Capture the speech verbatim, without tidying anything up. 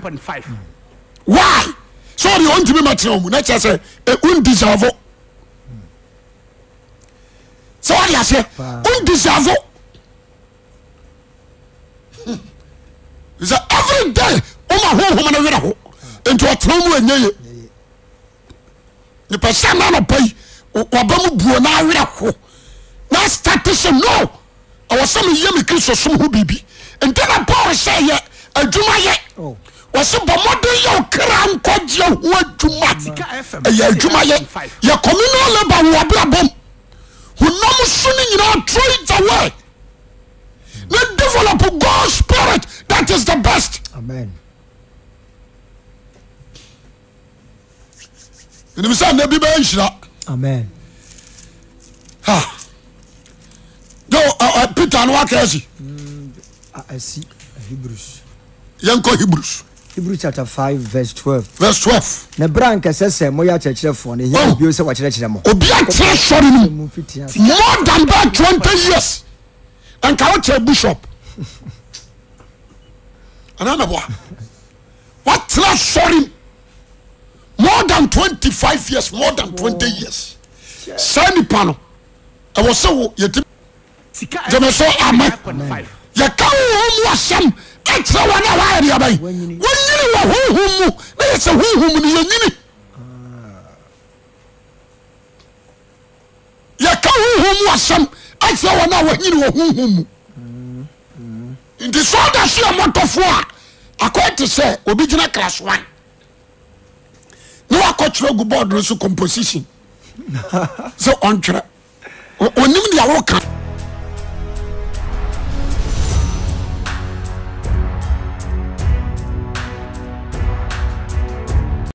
point five. Why? So the only me material mu na che say e un deserve. So what you say? Un deserve. Is every day o ma ho ho na wera ho. Into atrom enye. The person na pay obamu buo na wera ho. Na statism no. I was some year me Christ some who bibi. And then I power say ye adwuma ye. Oh. Was some bomode yo kran kwaje ho adwuma. Eh adwuma ye. Ye communal labor wo abrabom. Who no so ni nyina throw it away. They develop God's spirit. That is the best. Amen. In the same be be Amen. Ha. Yo, uh, Peter and what is he? I see Hebrews. Yanko Hebrews. Hebrews chapter five verse twelve. Verse twelve. Ne branka sese moya chechire fo ne ya bio se wa chechire mo. Obi a tre sorry no. More than that twenty years. And can tell bishop. Another boy. What tre sorry? More than twenty-five years, more than twenty years. Sani pano. I was so you je say amen. Ya ka wo asem etre wana wa area bai. Wonyini wa huhum mu. Na se huhum ni yanyini. Ya ka huhum asem etre wana wa nyini wa huhum mu. Ndi so da so amotofo a akwete say obi gina class one. No akotro go board so composition. So on tra. Onim dia wo ka